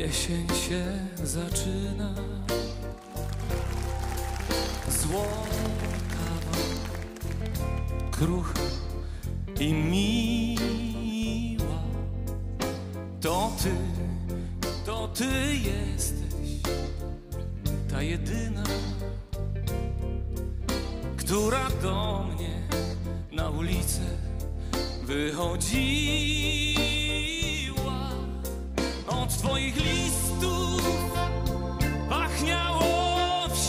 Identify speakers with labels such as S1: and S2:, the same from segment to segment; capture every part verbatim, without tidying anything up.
S1: Jesień się zaczyna, złota, krucha i miła. To ty, to ty jesteś ta jedyna, która do mnie na ulicę wychodziła. Od twoich listów pachniało w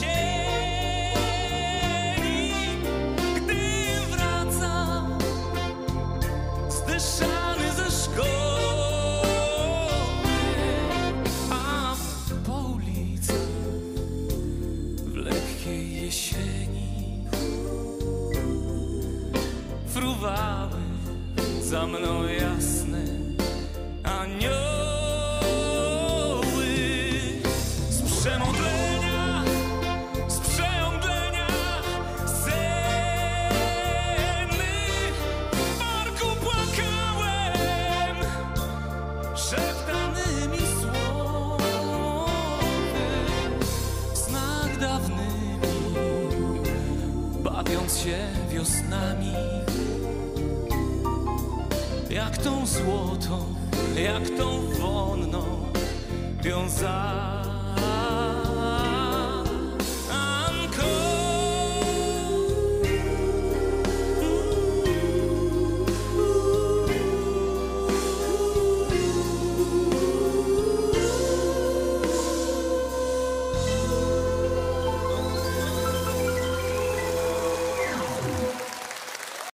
S1: sieni. Gdy wracam zdyszany ze szkoły, a po ulicach w lekkiej jesieni fruwały za mną jasne anioły. Z przemodlenia, z przeomdlenia sennych w parku płakałem szeptanymi słowy, w snach dawnymi, bawiąc się wiosnami. Jak tą złotą, jak tą wonną wiązałem